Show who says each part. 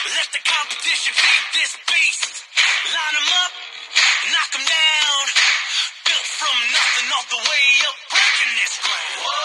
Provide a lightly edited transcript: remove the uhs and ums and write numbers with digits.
Speaker 1: Let the competition feed this beast. Line 'em up, knock 'em down. Built from nothing, all the way up, breaking this ground.